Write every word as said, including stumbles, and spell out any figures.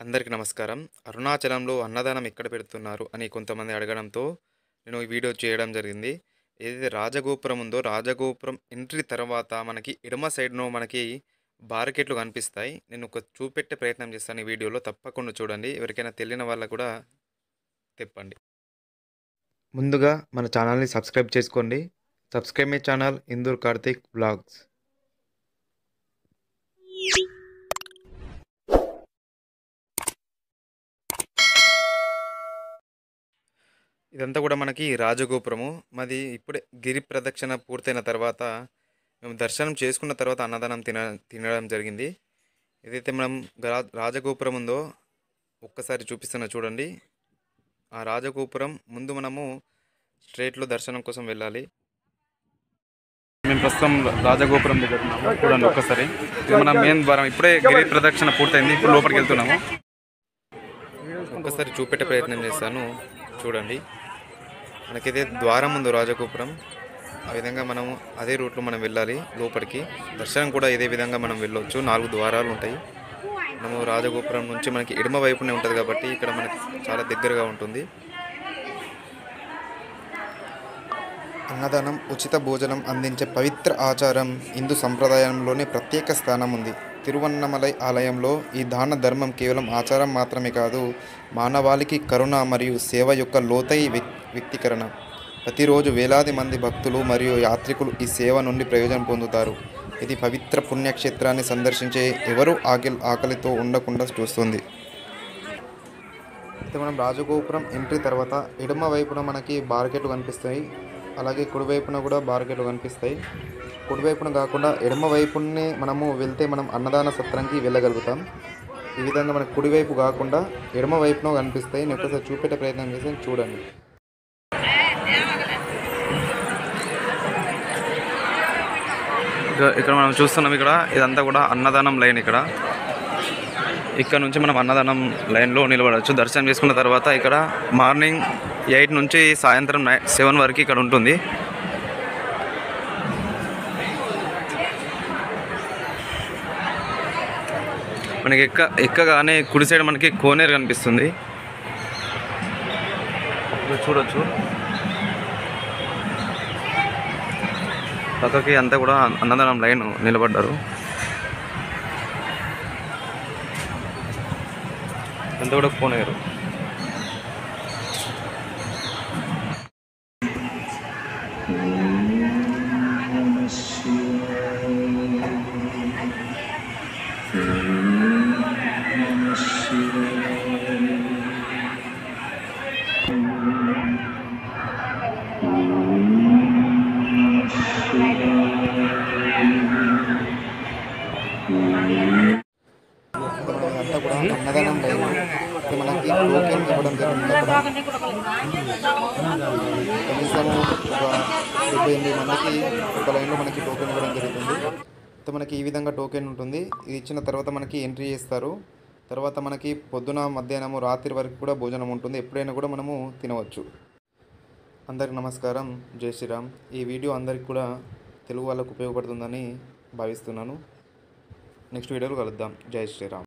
అందరికీ నమస్కారం. అరుణాచలంలో అన్నదానం ఎక్కడ పెడుతున్నారు అని కొంతమంది అడగడంతో నేను ఈ వీడియో చేయడం జరిగింది. ఏదైతే రాజగోపురం ఉందో రాజగోపురం ఎంట్రీ తర్వాత మనకి ఎడమ సైడ్‌లో మనకి బారికేడ్లు కనిపిస్తాయి. నేను ఒక చూపెట్టే ప్రయత్నం చేస్తాను ఈ వీడియోలో. తప్పకుండా చూడండి. ఎవరికైనా తెలియని వాళ్ళకి కూడా తెప్పండి. ముందుగా మన ఛానల్‌ని సబ్స్క్రైబ్ చేసుకోండి. Subscribe my channel Indur Karthik vlogs. ఇదంతా కూడా మనకి రాజగోపురము. మాది ఇప్పుడే గిరి ప్రదక్షిణ పూర్తయిన తర్వాత మేము దర్శనం చేసుకున్న తర్వాత అన్నదానం తిన తినడం జరిగింది. ఏదైతే మనం రా రాజగోపురం ఉందో ఒక్కసారి చూపిస్తున్నా చూడండి. ఆ రాజగోపురం ముందు మనము స్ట్రెయిట్‌లో దర్శనం కోసం వెళ్ళాలి. మేము ప్రస్తుతం రాజగోపురం దగ్గర ఉన్నాము. చూడండి ఒక్కసారి. ఇది మన మెయిన్ ద్వారం. ఇప్పుడే గిరి ప్రదక్షిణ పూర్తయింది. ఇప్పుడు లోపలికి వెళ్తున్నాము. ఒక్కసారి చూపెట్టే ప్రయత్నం చేస్తాను చూడండి. మనకైతే ద్వారం ఉంది రాజగోపురం. ఆ విధంగా మనము అదే రూట్లో మనం వెళ్ళాలి లోపలికి. దర్శనం కూడా ఇదే విధంగా మనం వెళ్ళొచ్చు. నాలుగు ద్వారాలు ఉంటాయి. మనము రాజగోపురం నుంచి మనకి ఎడమ వైపునే ఉంటుంది కాబట్టి ఇక్కడ మనకి చాలా దగ్గరగా ఉంటుంది. అన్నదానం, ఉచిత భోజనం అందించే పవిత్ర ఆచారం హిందూ సంప్రదాయంలోనే ప్రత్యేక స్థానం ఉంది. తిరువన్నమలై ఆలయంలో ఈ దాన ధర్మం కేవలం ఆచారం మాత్రమే కాదు, మానవాళికి కరుణ మరియు సేవ యొక్క లోతై వ్యక్తీకరణ. ప్రతిరోజు వేలాది మంది భక్తులు మరియు యాత్రికులు ఈ సేవ నుండి ప్రయోజనం పొందుతారు. ఇది పవిత్ర పుణ్యక్షేత్రాన్ని సందర్శించే ఎవరూ ఆకలి ఆకలితో ఉండకుండా చూస్తుంది. అయితే మనం రాజగోపురం ఎంట్రీ తర్వాత ఎడమ వైపున మనకి బార్కెట్లు కనిపిస్తాయి. అలాగే కుడివైపున కూడా బార్కెట్లు కనిపిస్తాయి. కుడివైపున కాకుండా ఎడమ వైపునే మనము వెళ్తే మనం అన్నదాన సత్రానికి వెళ్ళగలుగుతాం. ఈ విధంగా మనకు కుడివైపు కాకుండా ఎడమ వైపున కనిపిస్తాయి. నేను ఒకసారి చూపెట్టే ప్రయత్నం చేసి చూడండి. ఇక్కడ మనం చూస్తున్నాం, ఇక్కడ ఇదంతా కూడా అన్నదానం లైన్. ఇక్కడ ఇక్కడ నుంచి మనం అన్నదానం లైన్లో నిలబడవచ్చు. దర్శనం చేసుకున్న తర్వాత ఇక్కడ మార్నింగ్ ఎయిట్ నుంచి సాయంత్రం నైన్ సెవెన్ వరకు ఇక్కడ ఉంటుంది. మనకి ఎక్క ఎక్కగానే కుడి సైడ్ మనకి కోనేరు కనిపిస్తుంది, చూడొచ్చు. పక్కకి అంతా కూడా అన్నదానం లైన్ నిలబడ్డారు. అంతా కూడా కోనేరు. అంతా కూడా అన్నదానం లైన్. ఇక్కడ మనకి టోకెన్ ఇవ్వడం జరుగుతుంది. కనీసం ఒక డెబ్బై ఎనిమిది మందికి ఒక లైన్లో మనకి టోకెన్ ఇవ్వడం జరుగుతుంది. అయితే మనకి ఈ విధంగా టోకెన్ ఉంటుంది. ఇది ఇచ్చిన తర్వాత మనకి ఎంట్రీ చేస్తారు. తర్వాత మనకి పొద్దున, మధ్యాహ్నము, రాత్రి వరకు కూడా భోజనం ఉంటుంది. ఎప్పుడైనా కూడా మనము తినవచ్చు. అందరికి నమస్కారం. జై శ్రీరామ్. ఈ వీడియో అందరికి కూడా తెలుగు వాళ్ళకు ఉపయోగపడుతుందని భావిస్తున్నాను. నెక్స్ట్ వీడియోలో కలుద్దాం. జై శ్రీరామ్.